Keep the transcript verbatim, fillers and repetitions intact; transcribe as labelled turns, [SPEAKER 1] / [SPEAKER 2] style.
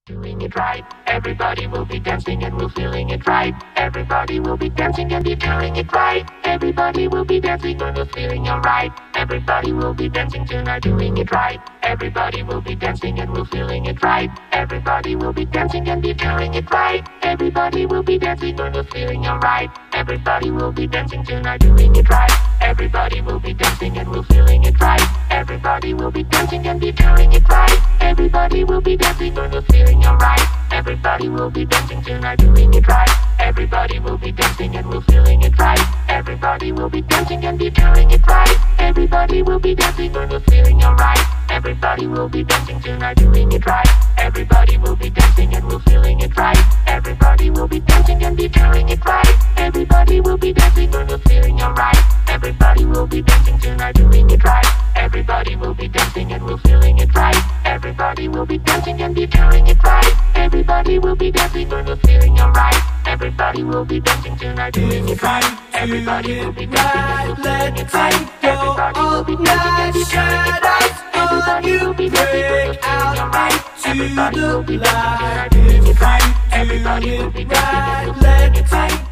[SPEAKER 1] Doing it right, everybody will be dancing and we're feeling it right. Everybody will be dancing and be feeling it right. Everybody will be dancing and we're feeling alright. Everybody will be dancing tonight, doing it right. Everybody will be dancing and we're feeling it right. Everybody will be dancing and be feeling it right. Everybody will be dancing and we're feeling alright. Everybody will be dancing tonight, doing it right. Everybody will be dancing and we're feeling it right. Everybody will be dancing and be feeling it right. Everybody will be dancing and we're feeling alright. Everybody will be dancing tonight, doing it right. Everybody will be dancing and we're feeling it right. Everybody will be dancing and be feeling it right. Everybody will be dancing and we're feeling alright. Everybody will be dancing tonight, doing it right. Everybody will be dancing and we're feeling it right. Everybody will be dancing and be feeling it right. Everybody will be dancing and we're feeling alright. Everybody will be dancing tonight, doing it right. Everybody will be dancing and we're feeling it right. Everybody will be dancing and be feeling it right. Everybody will be dancing and we're feeling alright. Everybody will be dancing tonight, doing it right. Everybody will be dancing and we're feeling it right. Everybody will be dancing and be feeling it right. Everybody will be dancing and we're feeling alright. Everybody will be dancing tonight, doing it right. Everybody will be dancing and we're feeling it right.